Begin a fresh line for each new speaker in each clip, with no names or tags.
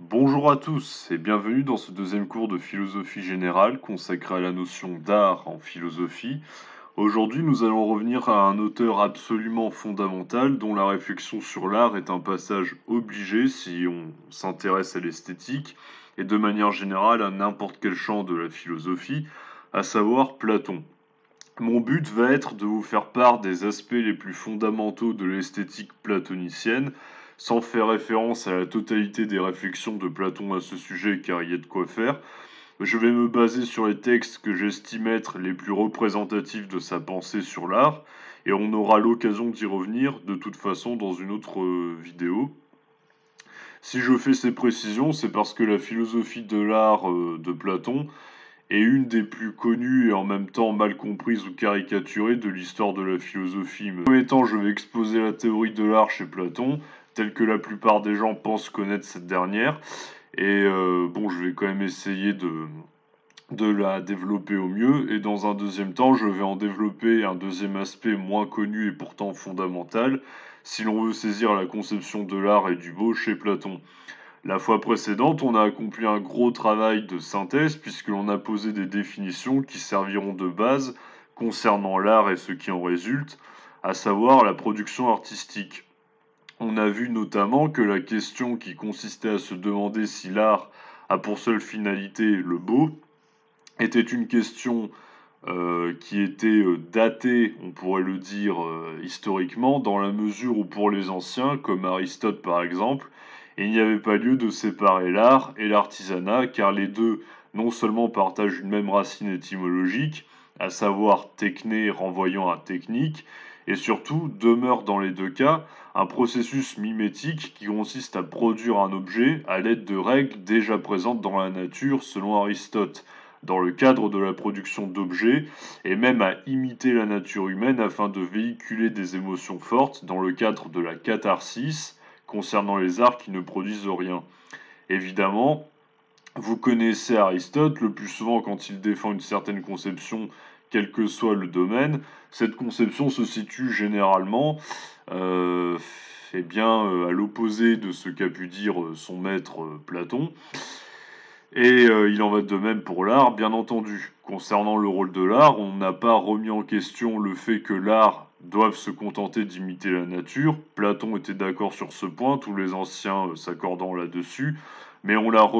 Bonjour à tous et bienvenue dans ce deuxième cours de philosophie générale consacré à la notion d'art en philosophie. Aujourd'hui, nous allons revenir à un auteur absolument fondamental dont la réflexion sur l'art est un passage obligé si on s'intéresse à l'esthétique et de manière générale à n'importe quel champ de la philosophie, à savoir Platon. Mon but va être de vous faire part des aspects les plus fondamentaux de l'esthétique platonicienne, sans faire référence à la totalité des réflexions de Platon à ce sujet car il y a de quoi faire. Je vais me baser sur les textes que j'estime être les plus représentatifs de sa pensée sur l'art, et on aura l'occasion d'y revenir de toute façon dans une autre vidéo. Si je fais ces précisions, c'est parce que la philosophie de l'art de Platon est une des plus connues et en même temps mal comprises ou caricaturées de l'histoire de la philosophie. En premier temps, je vais exposer la théorie de l'art chez Platon, telle que la plupart des gens pensent connaître cette dernière. Et bon, je vais quand même essayer de la développer au mieux. Et dans un deuxième temps, je vais en développer un deuxième aspect moins connu et pourtant fondamental, si l'on veut saisir la conception de l'art et du beau chez Platon. La fois précédente, on a accompli un gros travail de synthèse puisque l'on a posé des définitions qui serviront de base concernant l'art et ce qui en résulte, à savoir la production artistique. On a vu notamment que la question qui consistait à se demander si l'art a pour seule finalité le beau était une question qui était datée, on pourrait le dire historiquement, dans la mesure où pour les anciens, comme Aristote par exemple, il n'y avait pas lieu de séparer l'art et l'artisanat, car les deux non seulement partagent une même racine étymologique, à savoir techné renvoyant à technique, et surtout demeurent dans les deux cas un processus mimétique qui consiste à produire un objet à l'aide de règles déjà présentes dans la nature selon Aristote, dans le cadre de la production d'objets, et même à imiter la nature humaine afin de véhiculer des émotions fortes dans le cadre de la catharsis, concernant les arts qui ne produisent rien. Évidemment, vous connaissez Aristote, le plus souvent quand il défend une certaine conception, quel que soit le domaine, cette conception se situe généralement à l'opposé de ce qu'a pu dire son maître Platon. Et il en va de même pour l'art, bien entendu. Concernant le rôle de l'art, on n'a pas remis en question le fait que l'art doive se contenter d'imiter la nature. Platon était d'accord sur ce point, tous les anciens s'accordant là-dessus. Mais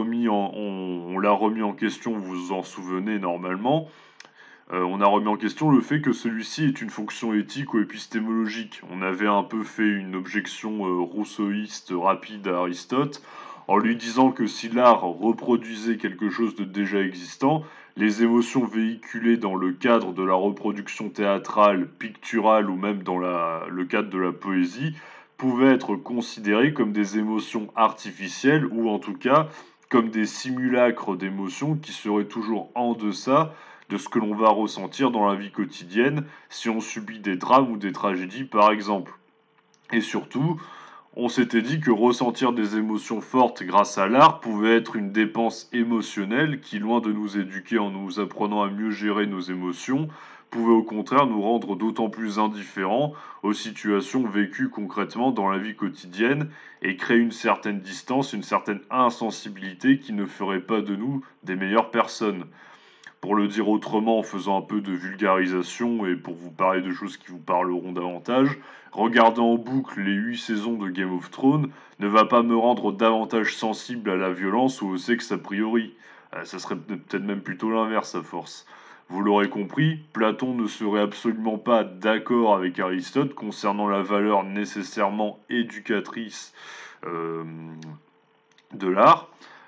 on l'a remis en question, vous vous en souvenez normalement. On a remis en question le fait que celui-ci est une fonction éthique ou épistémologique. On avait un peu fait une objection rousseauiste rapide à Aristote, en lui disant que si l'art reproduisait quelque chose de déjà existant, les émotions véhiculées dans le cadre de la reproduction théâtrale, picturale ou même dans le cadre de la poésie pouvaient être considérées comme des émotions artificielles ou en tout cas comme des simulacres d'émotions qui seraient toujours en deçà de ce que l'on va ressentir dans la vie quotidienne si on subit des drames ou des tragédies par exemple. Et surtout, on s'était dit que ressentir des émotions fortes grâce à l'art pouvait être une dépense émotionnelle qui, loin de nous éduquer en nous apprenant à mieux gérer nos émotions, pouvait au contraire nous rendre d'autant plus indifférents aux situations vécues concrètement dans la vie quotidienne et créer une certaine distance, une certaine insensibilité qui ne ferait pas de nous des meilleures personnes. Pour le dire autrement, en faisant un peu de vulgarisation et pour vous parler de choses qui vous parleront davantage, regarder en boucle les 8 saisons de Game of Thrones ne va pas me rendre davantage sensible à la violence ou au sexe a priori. Ça serait peut-être même plutôt l'inverse à force. Vous l'aurez compris, Platon ne serait absolument pas d'accord avec Aristote concernant la valeur nécessairement éducatrice euh, de l'art.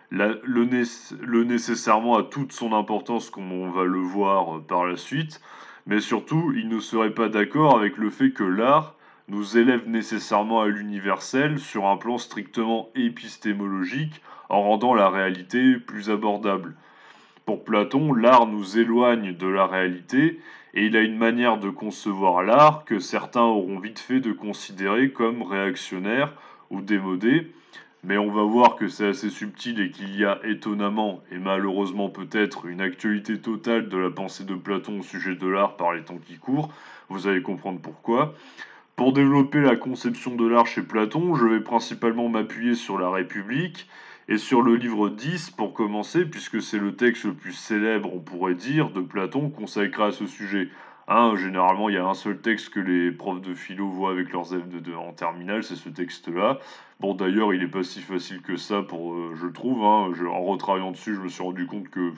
Le nécessairement a toute son importance comme on va le voir par la suite, mais surtout il ne serait pas d'accord avec le fait que l'art nous élève nécessairement à l'universel sur un plan strictement épistémologique en rendant la réalité plus abordable. Pour Platon, l'art nous éloigne de la réalité et il a une manière de concevoir l'art que certains auront vite fait de considérer comme réactionnaire ou démodé, mais on va voir que c'est assez subtil et qu'il y a étonnamment et malheureusement peut-être une actualité totale de la pensée de Platon au sujet de l'art par les temps qui courent. Vous allez comprendre pourquoi. Pour développer la conception de l'art chez Platon, je vais principalement m'appuyer sur la République Et sur le livre 10, pour commencer, puisque c'est le texte le plus célèbre, on pourrait dire, de Platon consacré à ce sujet. Hein, généralement, il y a un seul texte que les profs de philo voient avec leurs élèves en terminale, c'est ce texte-là. Bon, d'ailleurs, il est pas si facile que ça pour, je trouve. Hein, en retravaillant dessus, je me suis rendu compte que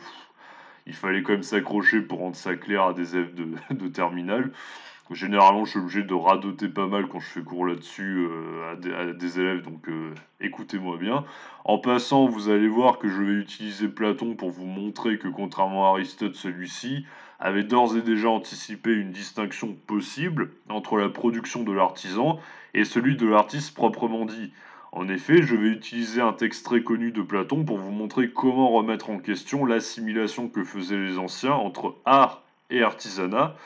il fallait quand même s'accrocher pour rendre ça clair à des élèves de terminale. Généralement, je suis obligé de radoter pas mal quand je fais cours là-dessus à des élèves, donc écoutez-moi bien. En passant, vous allez voir que je vais utiliser Platon pour vous montrer que, contrairement à Aristote, celui-ci avait d'ores et déjà anticipé une distinction possible entre la production de l'artisan et celui de l'artiste proprement dit. En effet, je vais utiliser un texte très connu de Platon pour vous montrer comment remettre en question l'assimilation que faisaient les anciens entre art et artisanat,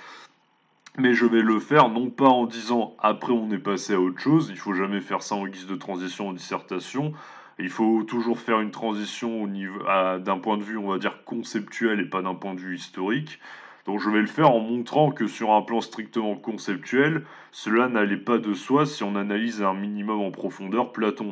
mais je vais le faire non pas en disant après on est passé à autre chose, il faut jamais faire ça en guise de transition en dissertation, il faut toujours faire une transition au niveau d'un point de vue on va dire conceptuel et pas d'un point de vue historique. Donc je vais le faire en montrant que sur un plan strictement conceptuel, cela n'allait pas de soi si on analyse un minimum en profondeur Platon.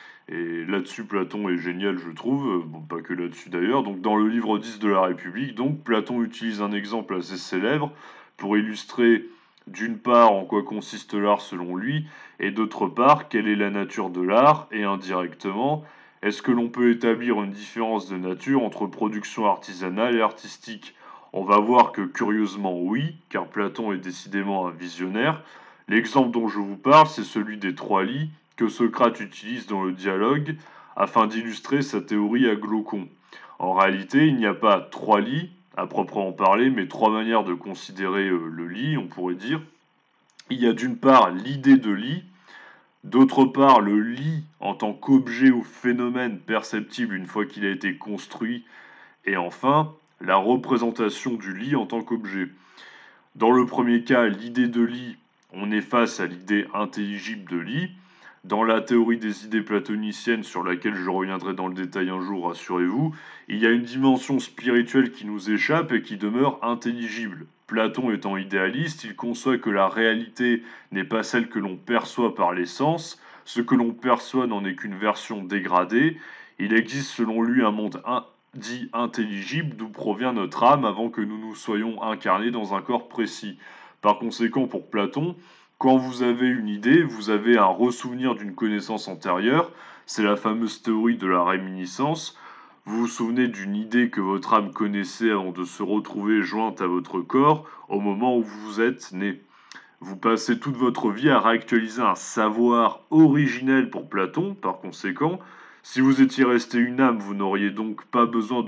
Et là-dessus, Platon est génial, je trouve. Bon, pas que là-dessus d'ailleurs. Donc, dans le livre 10 de la République, donc, Platon utilise un exemple assez célèbre pour illustrer, d'une part, en quoi consiste l'art selon lui, et d'autre part, quelle est la nature de l'art, et indirectement, est-ce que l'on peut établir une différence de nature entre production artisanale et artistique? On va voir que, curieusement, oui, car Platon est décidément un visionnaire. L'exemple dont je vous parle, c'est celui des trois lits que Socrate utilise dans le dialogue afin d'illustrer sa théorie à Glaucon. En réalité, il n'y a pas trois lits à proprement parler, mais trois manières de considérer le lit, on pourrait dire. Il y a d'une part l'idée de lit, d'autre part le lit en tant qu'objet ou phénomène perceptible une fois qu'il a été construit, et enfin la représentation du lit en tant qu'objet. Dans le premier cas, l'idée de lit, on est face à l'idée intelligible de lit. Dans la théorie des idées platoniciennes, sur laquelle je reviendrai dans le détail un jour, rassurez-vous, il y a une dimension spirituelle qui nous échappe et qui demeure intelligible. Platon étant idéaliste, il conçoit que la réalité n'est pas celle que l'on perçoit par les sens, ce que l'on perçoit n'en est qu'une version dégradée, il existe selon lui un monde dit intelligible d'où provient notre âme avant que nous nous soyons incarnés dans un corps précis. Par conséquent, pour Platon, quand vous avez une idée, vous avez un ressouvenir d'une connaissance antérieure, c'est la fameuse théorie de la réminiscence. Vous vous souvenez d'une idée que votre âme connaissait avant de se retrouver jointe à votre corps au moment où vous êtes né. Vous passez toute votre vie à réactualiser un savoir originel pour Platon, par conséquent. Si vous étiez resté une âme, vous n'auriez donc pas besoin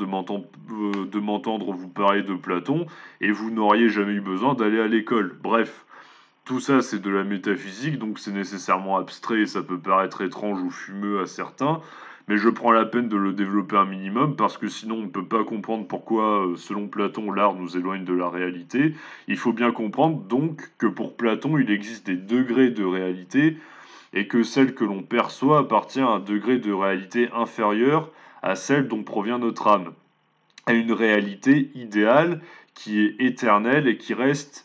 de m'entendre vous parler de Platon, et vous n'auriez jamais eu besoin d'aller à l'école. Bref, tout ça c'est de la métaphysique, donc c'est nécessairement abstrait et ça peut paraître étrange ou fumeux à certains, mais je prends la peine de le développer un minimum parce que sinon on ne peut pas comprendre pourquoi, selon Platon, l'art nous éloigne de la réalité. Il faut bien comprendre donc que pour Platon, il existe des degrés de réalité et que celle que l'on perçoit appartient à un degré de réalité inférieur à celle dont provient notre âme, à une réalité idéale qui est éternelle et qui reste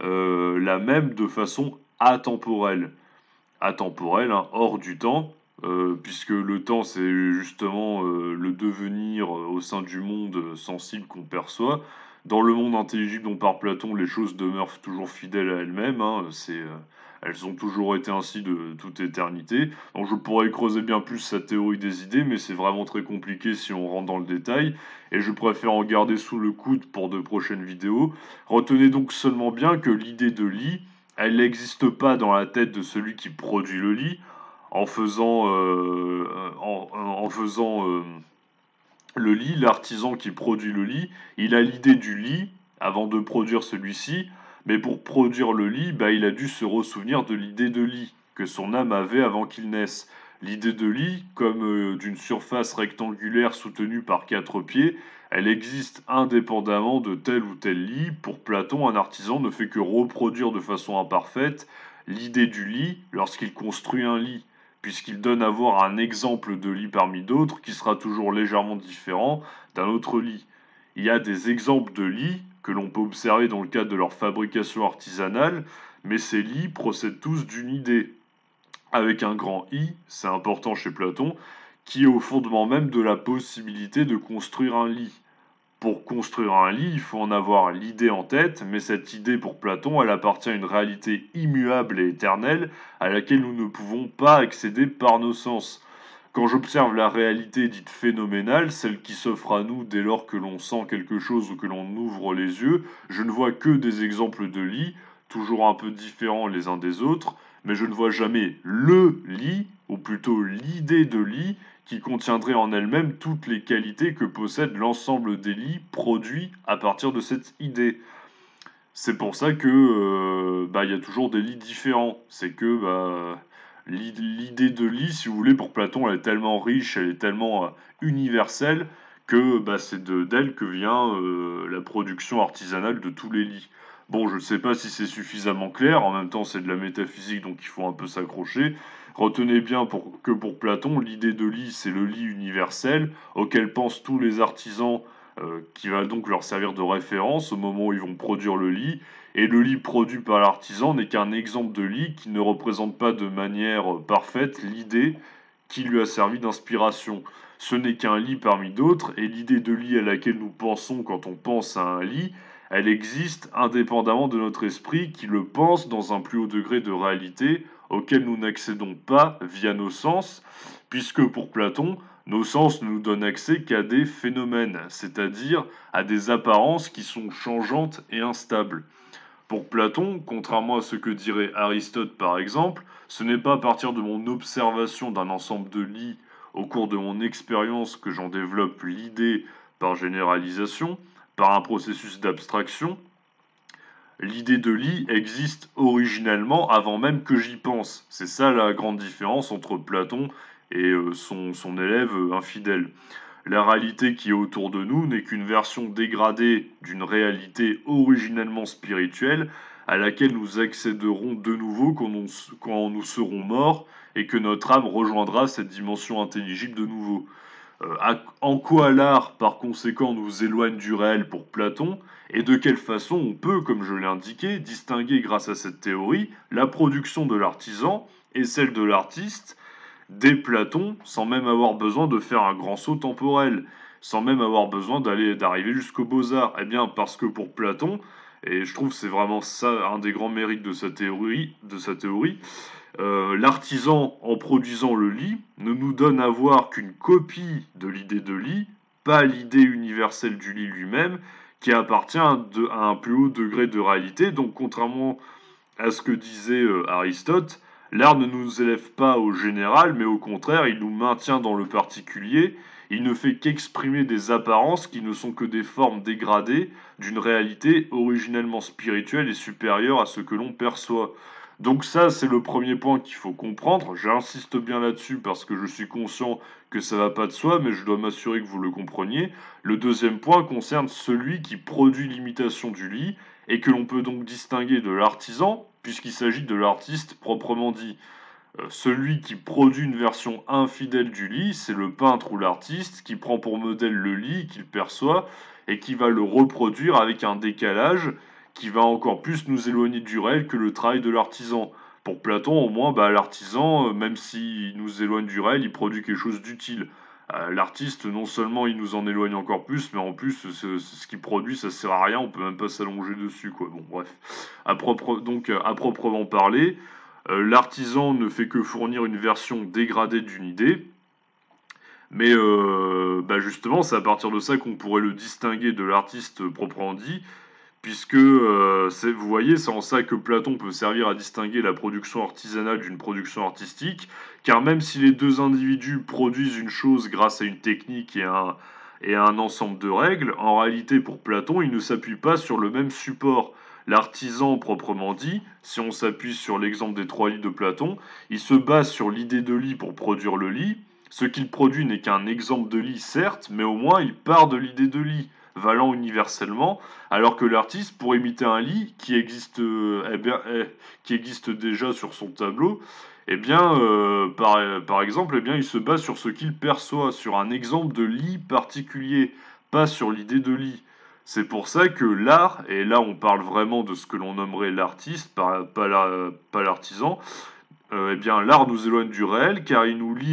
la même de façon atemporelle. Atemporelle, hein, hors du temps, puisque le temps c'est justement le devenir au sein du monde sensible qu'on perçoit. Dans le monde intelligible dont parle Platon, les choses demeurent toujours fidèles à elles-mêmes, hein, elles ont toujours été ainsi de toute éternité. Donc je pourrais creuser bien plus sa théorie des idées, mais c'est vraiment très compliqué si on rentre dans le détail, et je préfère en garder sous le coude pour de prochaines vidéos. Retenez donc seulement bien que l'idée de lit, elle n'existe pas dans la tête de celui qui produit le lit, en faisant le lit, l'artisan qui produit le lit, il a l'idée du lit avant de produire celui-ci, mais pour produire le lit, bah, il a dû se ressouvenir de l'idée de lit que son âme avait avant qu'il naisse. L'idée de lit, comme d'une surface rectangulaire soutenue par quatre pieds, elle existe indépendamment de tel ou tel lit. Pour Platon, un artisan ne fait que reproduire de façon imparfaite l'idée du lit lorsqu'il construit un lit, puisqu'il donne à voir un exemple de lit parmi d'autres qui sera toujours légèrement différent d'un autre lit. Il y a des exemples de lits que l'on peut observer dans le cadre de leur fabrication artisanale, mais ces lits procèdent tous d'une idée, avec un grand I, c'est important chez Platon, qui est au fondement même de la possibilité de construire un lit. Pour construire un lit, il faut en avoir l'idée en tête, mais cette idée pour Platon, elle appartient à une réalité immuable et éternelle à laquelle nous ne pouvons pas accéder par nos sens. Quand j'observe la réalité dite phénoménale, celle qui s'offre à nous dès lors que l'on sent quelque chose ou que l'on ouvre les yeux, je ne vois que des exemples de lits, toujours un peu différents les uns des autres, mais je ne vois jamais le lit, ou plutôt l'idée de lit, qui contiendrait en elle-même toutes les qualités que possède l'ensemble des lits produits à partir de cette idée. C'est pour ça que il y a toujours des lits différents. C'est que l'idée de lit, si vous voulez, pour Platon, elle est tellement riche, elle est tellement universelle que c'est d'elle que vient la production artisanale de tous les lits. Bon, je ne sais pas si c'est suffisamment clair, en même temps c'est de la métaphysique donc il faut un peu s'accrocher. Retenez bien que pour Platon, l'idée de lit, c'est le lit universel auquel pensent tous les artisans qui va donc leur servir de référence au moment où ils vont produire le lit. Et le lit produit par l'artisan n'est qu'un exemple de lit qui ne représente pas de manière parfaite l'idée qui lui a servi d'inspiration. Ce n'est qu'un lit parmi d'autres, et l'idée de lit à laquelle nous pensons quand on pense à un lit, elle existe indépendamment de notre esprit qui le pense dans un plus haut degré de réalité auquel nous n'accédons pas via nos sens, puisque pour Platon, nos sens ne nous donnent accès qu'à des phénomènes, c'est-à-dire à des apparences qui sont changeantes et instables. Pour Platon, contrairement à ce que dirait Aristote par exemple, ce n'est pas à partir de mon observation d'un ensemble de lits au cours de mon expérience que j'en développe l'idée par généralisation, par un processus d'abstraction. L'idée de lit existe originellement avant même que j'y pense. C'est ça la grande différence entre Platon et son élève infidèle. La réalité qui est autour de nous n'est qu'une version dégradée d'une réalité originellement spirituelle à laquelle nous accéderons de nouveau quand nous serons morts et que notre âme rejoindra cette dimension intelligible de nouveau. En quoi l'art, par conséquent, nous éloigne du réel pour Platon, et de quelle façon on peut, comme je l'ai indiqué, distinguer grâce à cette théorie la production de l'artisan et celle de l'artiste dès Platon, sans même avoir besoin de faire un grand saut temporel, sans même avoir besoin d'arriver jusqu'aux Beaux-Arts. Eh bien, parce que pour Platon, et je trouve que c'est vraiment ça un des grands mérites de sa théorie, l'artisan, en produisant le lit, ne nous donne à voir qu'une copie de l'idée de lit, pas l'idée universelle du lit lui-même, qui appartient à un plus haut degré de réalité. Donc, contrairement à ce que disait Aristote, l'art ne nous élève pas au général, mais au contraire, il nous maintient dans le particulier. Il ne fait qu'exprimer des apparences qui ne sont que des formes dégradées d'une réalité originellement spirituelle et supérieure à ce que l'on perçoit. Donc ça, c'est le premier point qu'il faut comprendre. J'insiste bien là-dessus parce que je suis conscient que ça va pas de soi, mais je dois m'assurer que vous le compreniez. Le deuxième point concerne celui qui produit l'imitation du lit et que l'on peut donc distinguer de l'artisan, puisqu'il s'agit de l'artiste proprement dit. Celui qui produit une version infidèle du lit, c'est le peintre ou l'artiste qui prend pour modèle le lit qu'il perçoit et qui va le reproduire avec un décalage qui va encore plus nous éloigner du réel que le travail de l'artisan. Pour Platon, au moins, l'artisan, même s'il nous éloigne du réel, il produit quelque chose d'utile. L'artiste, non seulement il nous en éloigne encore plus, mais en plus, ce qu'il produit, ça sert à rien, on peut même pas s'allonger dessus, quoi. Bon, bref. À proprement parler, l'artisan ne fait que fournir une version dégradée d'une idée, mais justement, c'est à partir de ça qu'on pourrait le distinguer de l'artiste proprement dit, puisque vous voyez, c'est en ça que Platon peut servir à distinguer la production artisanale d'une production artistique, car même si les deux individus produisent une chose grâce à une technique et à un ensemble de règles, en réalité pour Platon, ils ne s'appuient pas sur le même support. L'artisan proprement dit, si on s'appuie sur l'exemple des trois lits de Platon, il se base sur l'idée de lit pour produire le lit. Ce qu'il produit n'est qu'un exemple de lit, certes, mais au moins il part de l'idée de lit, valant universellement, alors que l'artiste, pour imiter un lit qui existe déjà sur son tableau, par exemple, il se base sur ce qu'il perçoit, sur un exemple de lit particulier, pas sur l'idée de lit. C'est pour ça que l'art, et là on parle vraiment de ce que l'on nommerait l'artiste, pas l'artisan, eh bien, l'art nous éloigne du réel car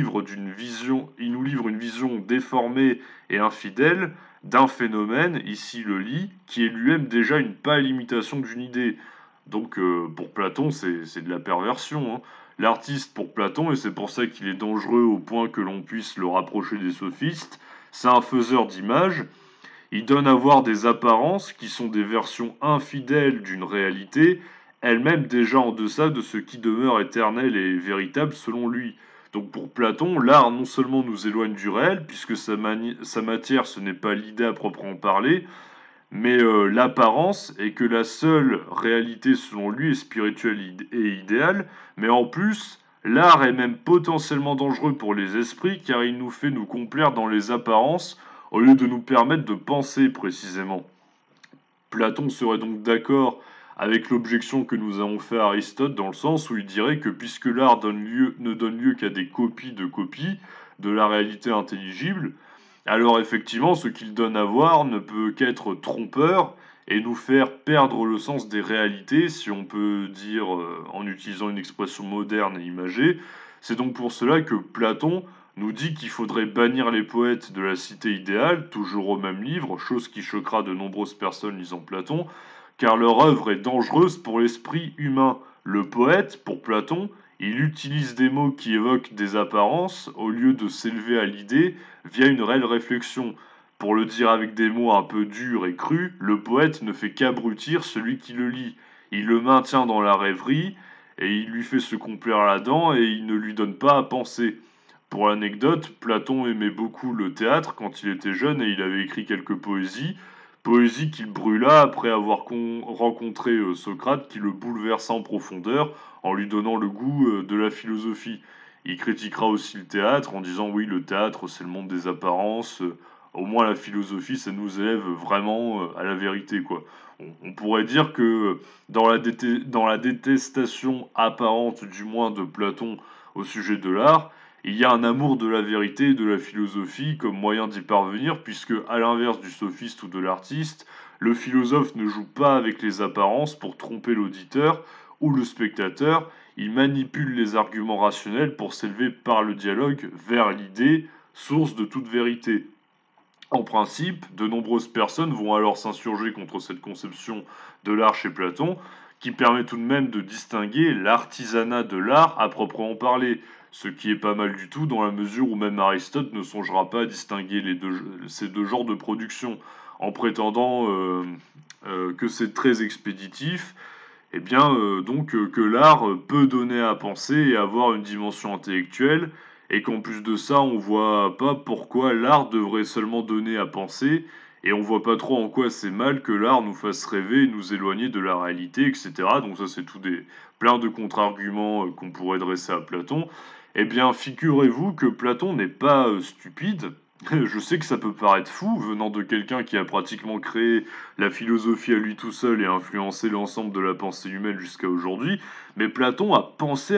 il nous livre une vision déformée et infidèle d'un phénomène, ici le lit, qui est lui-même déjà une pâle imitation d'une idée. Donc, pour Platon, c'est de la perversion, hein. L'artiste, pour Platon, et c'est pour ça qu'il est dangereux au point que l'on puisse le rapprocher des sophistes, c'est un faiseur d'images. Il donne à voir des apparences qui sont des versions infidèles d'une réalité, elle-même déjà en deçà de ce qui demeure éternel et véritable selon lui. Donc pour Platon, l'art non seulement nous éloigne du réel, puisque sa matière ce n'est pas l'idée à proprement parler, mais l'apparence, et que la seule réalité selon lui est spirituelle et idéale, mais en plus, l'art est même potentiellement dangereux pour les esprits car il nous fait nous complaire dans les apparences au lieu de nous permettre de penser précisément. Platon serait donc d'accord avec l'objection que nous avons fait à Aristote dans le sens où il dirait que puisque l'art ne donne lieu qu'à des copies de la réalité intelligible, alors effectivement ce qu'il donne à voir ne peut qu'être trompeur et nous faire perdre le sens des réalités, si on peut dire en utilisant une expression moderne et imagée. C'est donc pour cela que Platon nous dit qu'il faudrait bannir les poètes de la cité idéale, toujours au même livre, chose qui choquera de nombreuses personnes lisant Platon, car leur œuvre est dangereuse pour l'esprit humain. Le poète, pour Platon, il utilise des mots qui évoquent des apparences au lieu de s'élever à l'idée via une réelle réflexion. Pour le dire avec des mots un peu durs et crus, le poète ne fait qu'abrutir celui qui le lit. Il le maintient dans la rêverie et il lui fait se complaire là-dedans et il ne lui donne pas à penser. Pour l'anecdote, Platon aimait beaucoup le théâtre quand il était jeune et il avait écrit quelques poésies, poésies qu'il brûla après avoir rencontré Socrate qui le bouleversa en profondeur en lui donnant le goût de la philosophie. Il critiquera aussi le théâtre en disant oui, le théâtre c'est le monde des apparences, au moins la philosophie ça nous élève vraiment à la vérité quoi. On pourrait dire que dans la détestation apparente du moins de Platon au sujet de l'art, il y a un amour de la vérité et de la philosophie comme moyen d'y parvenir, puisque, à l'inverse du sophiste ou de l'artiste, le philosophe ne joue pas avec les apparences pour tromper l'auditeur ou le spectateur, il manipule les arguments rationnels pour s'élever par le dialogue vers l'idée, source de toute vérité. En principe, de nombreuses personnes vont alors s'insurger contre cette conception de l'art chez Platon, qui permet tout de même de distinguer l'artisanat de l'art à proprement parler, ce qui est pas mal du tout dans la mesure où même Aristote ne songera pas à distinguer ces deux genres de production, en prétendant que c'est très expéditif, et bien que l'art peut donner à penser et avoir une dimension intellectuelle, et qu'en plus de ça, on voit pas pourquoi l'art devrait seulement donner à penser, et on voit pas trop en quoi c'est mal que l'art nous fasse rêver et nous éloigner de la réalité, etc. Donc ça, c'est plein de contre-arguments qu'on pourrait dresser à Platon. Eh bien, figurez-vous que Platon n'est pas stupide. Je sais que ça peut paraître fou venant de quelqu'un qui a pratiquement créé la philosophie à lui tout seul et influencé l'ensemble de la pensée humaine jusqu'à aujourd'hui, mais Platon a pensé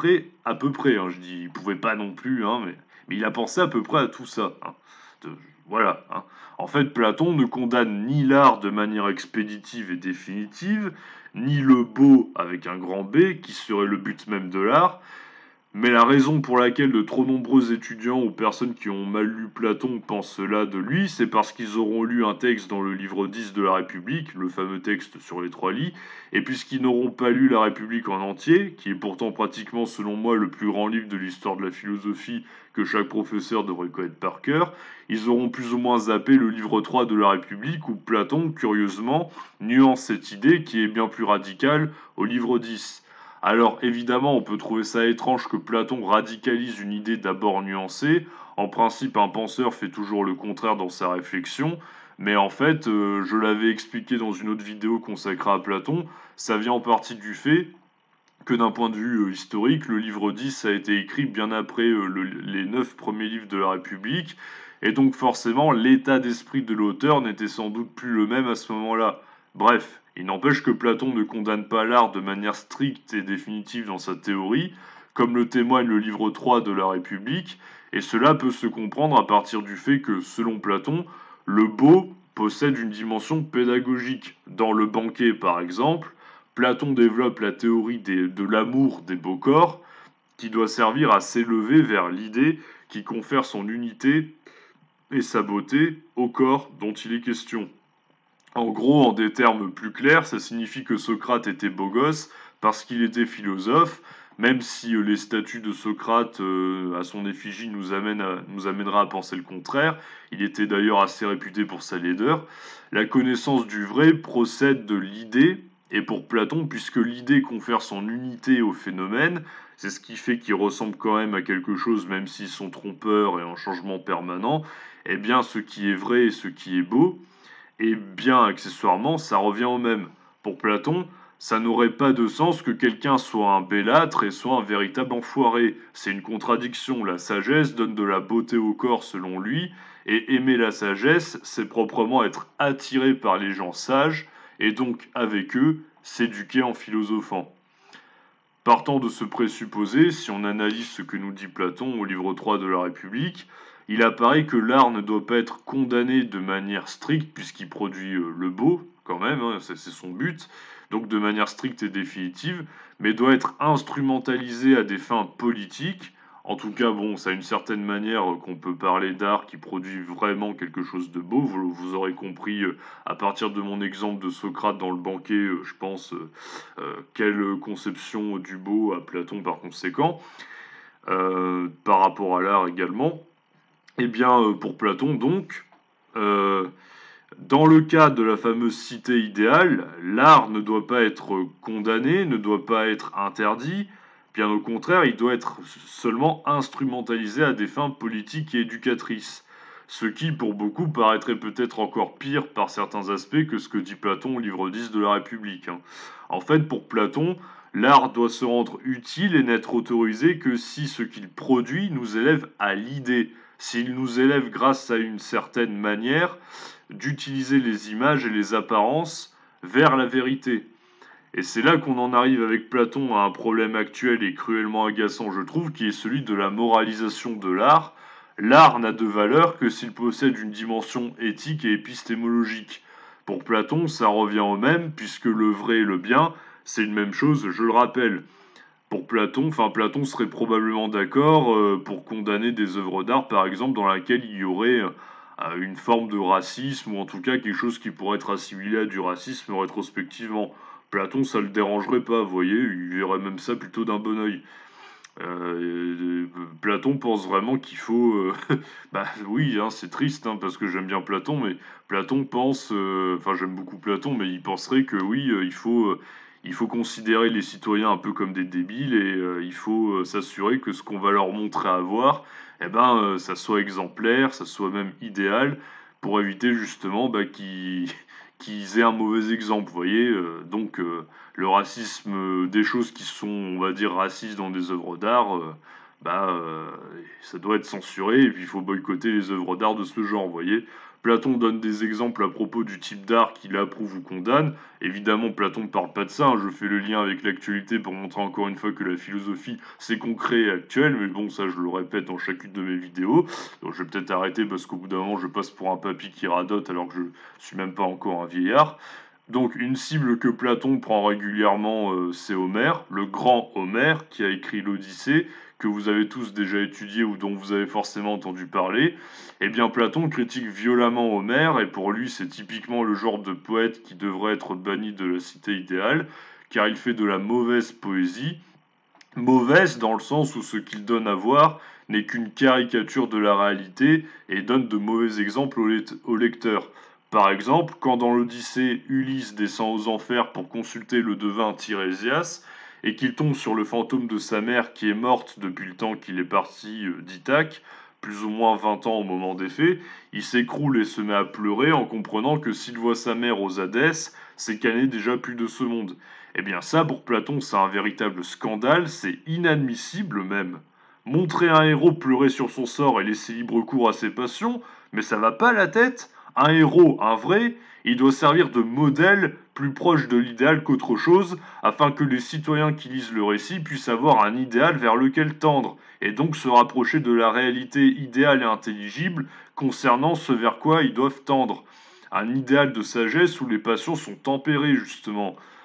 à peu près, hein, je dis, il pouvait pas non plus, hein, mais il a pensé à peu près à tout ça, hein. De- voilà, hein. En fait, Platon ne condamne ni l'art de manière expéditive et définitive, ni le beau avec un grand B, qui serait le but même de l'art, mais la raison pour laquelle de trop nombreux étudiants ou personnes qui ont mal lu Platon pensent cela de lui, c'est parce qu'ils auront lu un texte dans le livre 10 de la République, le fameux texte sur les trois lits, et puisqu'ils n'auront pas lu la République en entier, qui est pourtant pratiquement selon moi le plus grand livre de l'histoire de la philosophie que chaque professeur devrait connaître par cœur, ils auront plus ou moins zappé le livre 3 de la République où Platon, curieusement, nuance cette idée qui est bien plus radicale au livre 10. Alors évidemment, on peut trouver ça étrange que Platon radicalise une idée d'abord nuancée. En principe, un penseur fait toujours le contraire dans sa réflexion. Mais en fait, je l'avais expliqué dans une autre vidéo consacrée à Platon, ça vient en partie du fait que d'un point de vue historique, le livre 10 a été écrit bien après les 9 premiers livres de la République. Et donc forcément, l'état d'esprit de l'auteur n'était sans doute plus le même à ce moment-là. Bref, il n'empêche que Platon ne condamne pas l'art de manière stricte et définitive dans sa théorie, comme le témoigne le livre 3 de la République, et cela peut se comprendre à partir du fait que, selon Platon, le beau possède une dimension pédagogique. Dans le banquet, par exemple, Platon développe la théorie de l'amour des beaux corps, qui doit servir à s'élever vers l'idée qui confère son unité et sa beauté au corps dont il est question. En gros, en des termes plus clairs, ça signifie que Socrate était beau gosse parce qu'il était philosophe, même si les statues de Socrate à son effigie nous amènera à penser le contraire. Il était d'ailleurs assez réputé pour sa laideur. La connaissance du vrai procède de l'idée, et pour Platon, puisque l'idée confère son unité au phénomène, c'est ce qui fait qu'il ressemble quand même à quelque chose, même s'ils sont trompeurs et en changement permanent, eh bien ce qui est vrai et ce qui est beau, et bien accessoirement, ça revient au même. Pour Platon, ça n'aurait pas de sens que quelqu'un soit un bellâtre et soit un véritable enfoiré. C'est une contradiction. La sagesse donne de la beauté au corps selon lui, et aimer la sagesse, c'est proprement être attiré par les gens sages, et donc avec eux, s'éduquer en philosophant. Partant de ce présupposé, si on analyse ce que nous dit Platon au livre 3 de la République, il apparaît que l'art ne doit pas être condamné de manière stricte, puisqu'il produit le beau, quand même, hein, c'est son but, donc de manière stricte et définitive, mais doit être instrumentalisé à des fins politiques. En tout cas, bon, ça a une certaine manière qu'on peut parler d'art qui produit vraiment quelque chose de beau. Vous aurez compris, à partir de mon exemple de Socrate dans le banquet, je pense, quelle conception du beau a Platon par conséquent, par rapport à l'art également. Eh bien, pour Platon, donc, euh, dans le cas de la fameuse cité idéale, l'art ne doit pas être condamné, ne doit pas être interdit, bien au contraire, il doit être seulement instrumentalisé à des fins politiques et éducatrices. Ce qui, pour beaucoup, paraîtrait peut-être encore pire par certains aspects que ce que dit Platon au livre 10 de la République, hein. En fait, pour Platon, l'art doit se rendre utile et n'être autorisé que si ce qu'il produit nous élève à l'idée, s'il nous élève grâce à une certaine manière d'utiliser les images et les apparences vers la vérité. Et c'est là qu'on en arrive avec Platon à un problème actuel et cruellement agaçant, je trouve, qui est celui de la moralisation de l'art. L'art n'a de valeur que s'il possède une dimension éthique et épistémologique. Pour Platon, ça revient au même, puisque le vrai et le bien, c'est une même chose, je le rappelle. Pour Platon, enfin Platon serait probablement d'accord pour condamner des œuvres d'art, par exemple, dans laquelle il y aurait une forme de racisme, ou en tout cas quelque chose qui pourrait être assimilé à du racisme rétrospectivement. Platon, ça le dérangerait pas, vous voyez, il verrait même ça plutôt d'un bon oeil. Platon pense vraiment qu'il faut... bah oui, hein, c'est triste, hein, parce que j'aime bien Platon, mais Platon pense... Enfin, j'aime beaucoup Platon, mais il penserait que oui, il faut considérer les citoyens un peu comme des débiles, et il faut s'assurer que ce qu'on va leur montrer à voir, eh ben, ça soit exemplaire, ça soit même idéal, pour éviter justement bah, qu'ils aient un mauvais exemple, vous voyez. Donc le racisme, des choses qui sont, on va dire, racistes dans des œuvres d'art, bah, ça doit être censuré, et puis il faut boycotter les œuvres d'art de ce genre, vous voyez. Platon donne des exemples à propos du type d'art qu'il approuve ou condamne. Évidemment, Platon ne parle pas de ça, hein, je fais le lien avec l'actualité pour montrer encore une fois que la philosophie, c'est concret et actuel, mais bon, ça je le répète dans chacune de mes vidéos. Donc je vais peut-être arrêter parce qu'au bout d'un moment, je passe pour un papy qui radote alors que je suis même pas encore un vieillard. Donc une cible que Platon prend régulièrement, c'est Homère, le grand Homère, qui a écrit l'Odyssée, que vous avez tous déjà étudié ou dont vous avez forcément entendu parler. Eh bien Platon critique violemment Homère, et pour lui c'est typiquement le genre de poète qui devrait être banni de la cité idéale, car il fait de la mauvaise poésie, mauvaise dans le sens où ce qu'il donne à voir n'est qu'une caricature de la réalité et donne de mauvais exemples au lecteur. Par exemple, quand dans l'Odyssée, Ulysse descend aux enfers pour consulter le devin Tirésias, et qu'il tombe sur le fantôme de sa mère qui est morte depuis le temps qu'il est parti d'Ithaque, plus ou moins 20 ans au moment des faits, il s'écroule et se met à pleurer en comprenant que s'il voit sa mère aux Hadès, c'est qu'elle n'est déjà plus de ce monde. Eh bien ça, pour Platon, c'est un véritable scandale, c'est inadmissible même. Montrer un héros pleurer sur son sort et laisser libre cours à ses passions, mais ça va pas la tête. Un héros, un vrai, il doit servir de modèle plus proche de l'idéal qu'autre chose, afin que les citoyens qui lisent le récit puissent avoir un idéal vers lequel tendre, et donc se rapprocher de la réalité idéale et intelligible concernant ce vers quoi ils doivent tendre. Un idéal de sagesse où les passions sont tempérées, justement.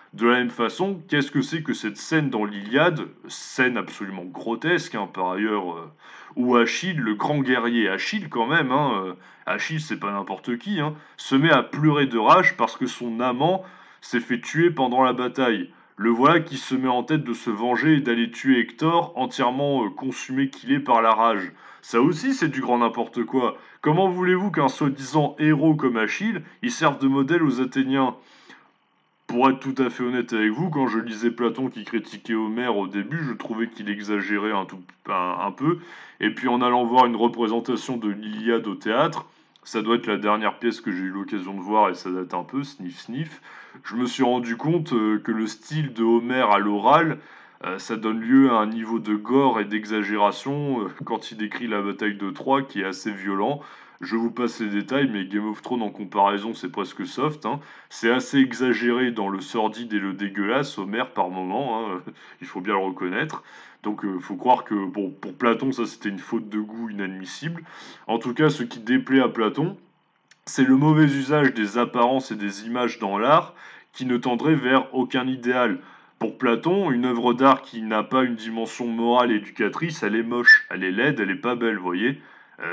De la même façon, qu'est-ce que c'est que cette scène dans l'Iliade, scène absolument grotesque, hein, par ailleurs, où Achille, le grand guerrier Achille quand même, hein, Achille c'est pas n'importe qui, hein, se met à pleurer de rage parce que son amant s'est fait tuer pendant la bataille. Le voilà qui se met en tête de se venger et d'aller tuer Hector, entièrement consumé qu'il est par la rage. Ça aussi c'est du grand n'importe quoi. Comment voulez-vous qu'un soi-disant héros comme Achille, il serve de modèle aux Athéniens? Pour être tout à fait honnête avec vous, quand je lisais Platon qui critiquait Homère au début, je trouvais qu'il exagérait un peu. Et puis en allant voir une représentation de l'Iliade au théâtre, ça doit être la dernière pièce que j'ai eu l'occasion de voir et ça date un peu, sniff sniff, je me suis rendu compte que le style de Homère à l'oral, ça donne lieu à un niveau de gore et d'exagération quand il décrit la bataille de Troie qui est assez violent. Je vous passe les détails, mais Game of Thrones en comparaison, c'est presque soft, hein. C'est assez exagéré dans le sordide et le dégueulasse, Homère par moment, hein, il faut bien le reconnaître. Donc faut croire que bon, pour Platon, ça c'était une faute de goût inadmissible. En tout cas, ce qui déplaît à Platon, c'est le mauvais usage des apparences et des images dans l'art qui ne tendrait vers aucun idéal. Pour Platon, une œuvre d'art qui n'a pas une dimension morale et éducatrice, elle est moche, elle est laide, elle est pas belle, vous voyez.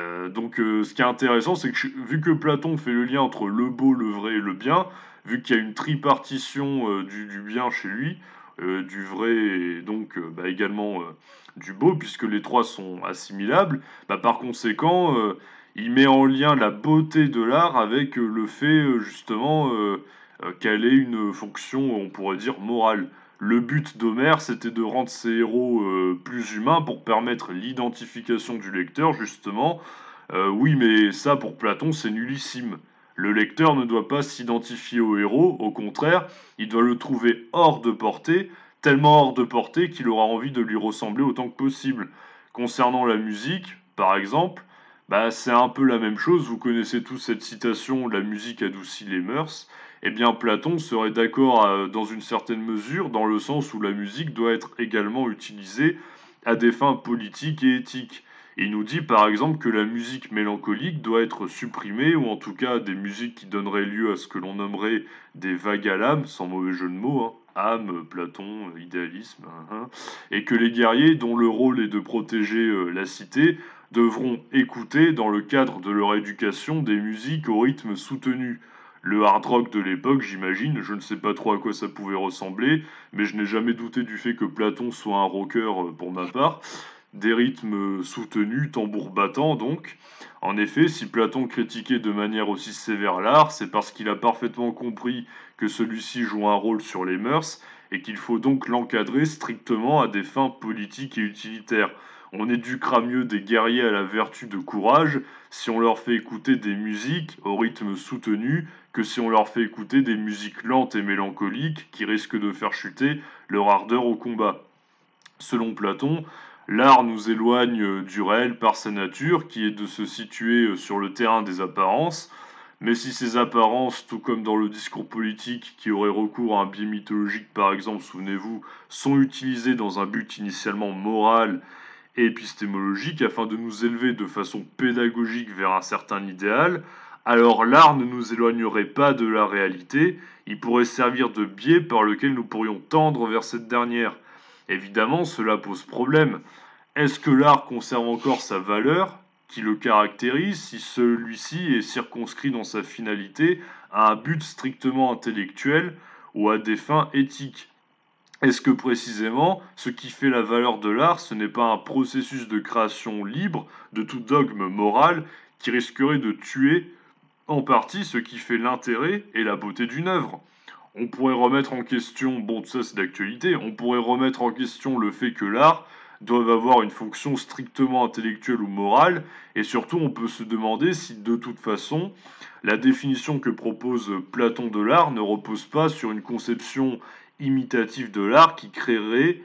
Ce qui est intéressant, c'est que vu que Platon fait le lien entre le beau, le vrai et le bien, vu qu'il y a une tripartition du bien chez lui, du vrai et donc également du beau, puisque les trois sont assimilables, par conséquent, il met en lien la beauté de l'art avec le fait justement qu'elle ait une fonction, on pourrait dire, morale. Le but d'Homère, c'était de rendre ses héros plus humains pour permettre l'identification du lecteur, justement. Oui, mais ça, pour Platon, c'est nullissime. Le lecteur ne doit pas s'identifier au héros, au contraire, il doit le trouver hors de portée, tellement hors de portée qu'il aura envie de lui ressembler autant que possible. Concernant la musique, par exemple, c'est un peu la même chose, vous connaissez tous cette citation: «La musique adoucit les mœurs». Eh bien, Platon serait d'accord dans une certaine mesure, dans le sens où la musique doit être également utilisée à des fins politiques et éthiques. Il nous dit par exemple que la musique mélancolique doit être supprimée, ou en tout cas des musiques qui donneraient lieu à ce que l'on nommerait des vagues à l'âme, sans mauvais jeu de mots, hein. Âme, Platon, idéalisme, hein, et que les guerriers, dont le rôle est de protéger la cité, devront écouter, dans le cadre de leur éducation, des musiques au rythme soutenu. Le hard rock de l'époque, j'imagine, je ne sais pas trop à quoi ça pouvait ressembler, mais je n'ai jamais douté du fait que Platon soit un rocker pour ma part. Des rythmes soutenus, tambour battant donc. En effet, si Platon critiquait de manière aussi sévère l'art, c'est parce qu'il a parfaitement compris que celui-ci joue un rôle sur les mœurs et qu'il faut donc l'encadrer strictement à des fins politiques et utilitaires. On éduquera mieux des guerriers à la vertu de courage si on leur fait écouter des musiques au rythme soutenu que si on leur fait écouter des musiques lentes et mélancoliques qui risquent de faire chuter leur ardeur au combat. Selon Platon, l'art nous éloigne du réel par sa nature, qui est de se situer sur le terrain des apparences, mais si ces apparences, tout comme dans le discours politique qui aurait recours à un biais mythologique par exemple, souvenez-vous, sont utilisées dans un but initialement moral et épistémologique afin de nous élever de façon pédagogique vers un certain idéal, alors l'art ne nous éloignerait pas de la réalité, il pourrait servir de biais par lequel nous pourrions tendre vers cette dernière. Évidemment, cela pose problème. Est-ce que l'art conserve encore sa valeur, qui le caractérise, si celui-ci est circonscrit dans sa finalité à un but strictement intellectuel ou à des fins éthiques? Est-ce que précisément, ce qui fait la valeur de l'art, ce n'est pas un processus de création libre de tout dogme moral qui risquerait de tuer en partie ce qui fait l'intérêt et la beauté d'une œuvre? On pourrait remettre en question, bon, tout ça c'est d'actualité, on pourrait remettre en question le fait que l'art doive avoir une fonction strictement intellectuelle ou morale, et surtout on peut se demander si de toute façon la définition que propose Platon de l'art ne repose pas sur une conception imitative de l'art qui créerait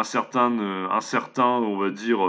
un certain on va dire,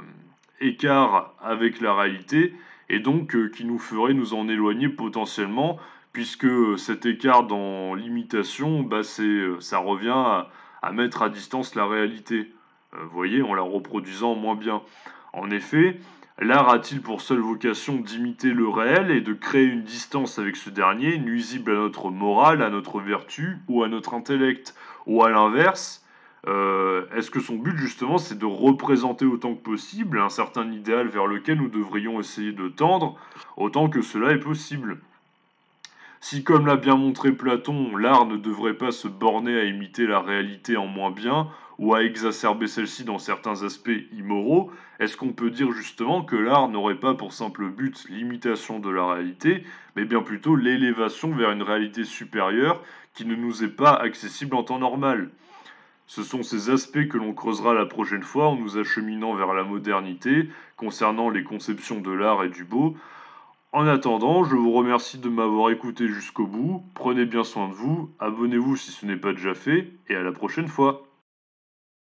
écart avec la réalité, et donc qui nous ferait nous en éloigner potentiellement, puisque cet écart dans l'imitation, ça revient à mettre à distance la réalité, vous voyez, en la reproduisant moins bien. En effet, L'art a-t-il pour seule vocation d'imiter le réel et de créer une distance avec ce dernier, nuisible à notre morale, à notre vertu ou à notre intellect? Ou à l'inverse, est-ce que son but justement c'est de représenter autant que possible un certain idéal vers lequel nous devrions essayer de tendre autant que cela est possible? Si, comme l'a bien montré Platon, l'art ne devrait pas se borner à imiter la réalité en moins bien, ou à exacerber celle-ci dans certains aspects immoraux, est-ce qu'on peut dire justement que l'art n'aurait pas pour simple but l'imitation de la réalité, mais bien plutôt l'élévation vers une réalité supérieure qui ne nous est pas accessible en temps normal? Ce sont ces aspects que l'on creusera la prochaine fois en nous acheminant vers la modernité concernant les conceptions de l'art et du beau. En attendant, je vous remercie de m'avoir écouté jusqu'au bout, prenez bien soin de vous, abonnez-vous si ce n'est pas déjà fait, et à la prochaine fois.